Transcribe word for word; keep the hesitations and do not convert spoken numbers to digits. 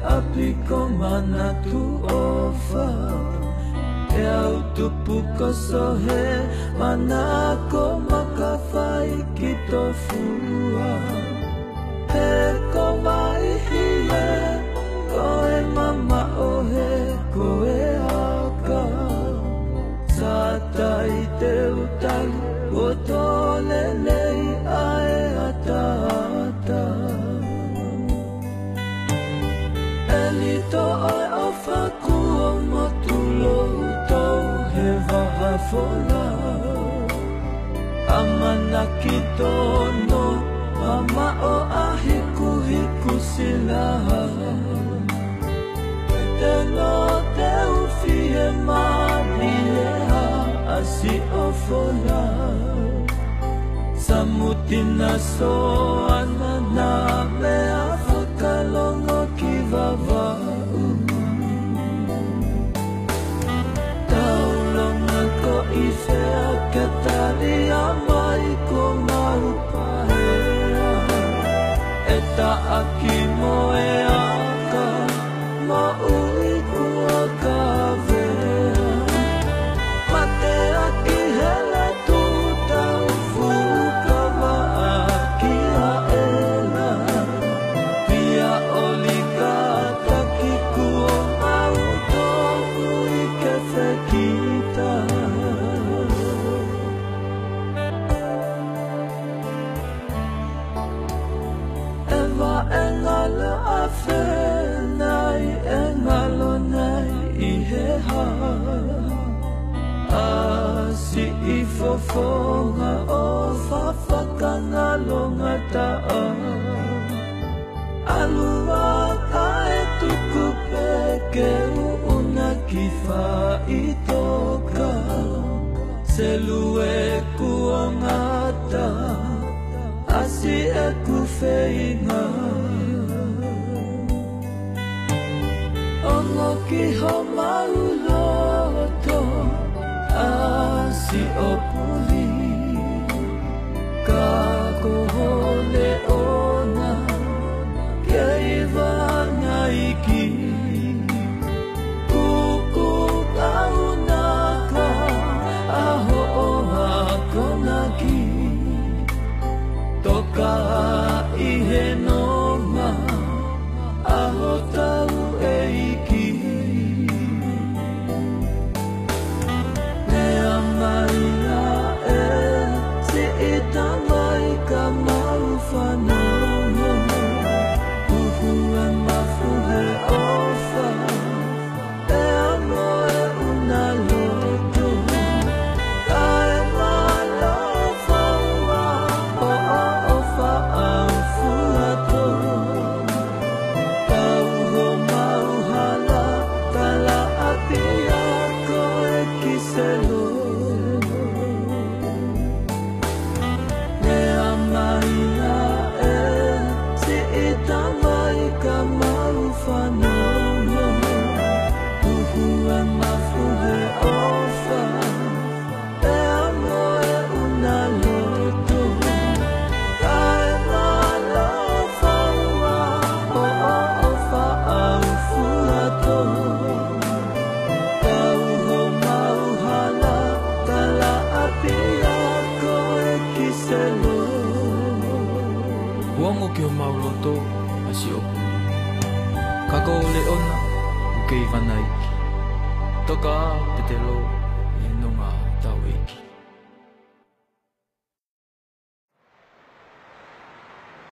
api ko mana tu ofa e au tupu ko sohe mana ko makawhai ki tō fua e ko mai hie ko e mama o he ko e aka sa tai te utali o tole nei ae ata ata Eli to ai o whaku o motulo tau he waha whola Amana ki tono ama o ahiku hiku sila Te no te uwhi e mani e ha asi o whola Samutina so ana na mea whakalongo ki wawau Taulonga ko i whea ka tari a mai ko maupahea E ta aki mo e aka ma ui kua ka wea Ma te aki hele tu tau fuka ma aki a ela Pia oli ka taki kua mau toku i ke whekita Ewa e ngala a whenai e ngalo nei i he ha A si i fofonga o whawhakangalonga taa Alua ka e tuku peke una ki whaitoka Se lue kua ngata Asi e ku wheinga Ongo ki ho mauloto Asi o puli Ka koho le ona Kei vana iki Kuku kaunaka Aho o hakonaki Toka i he noma Aho tau e iki Mea mai la e Si i tamai ka mau whanongo Uhu e mafu he ofa E amo e una loto Ka e mala whaua O a ofa au fuato Tau ho mau hala Tala api ako e kiselo Mea mai la e Si i tamai ka mau whanongo Uhu e mafu he ofa E amo e una loto Ka e mala whaua O a ofa au fuato Tau ho mau hala Tala api ako e kiselo Huango ki o mauloto asi o puli Kako le ona ukei wanaiki Toka te te lo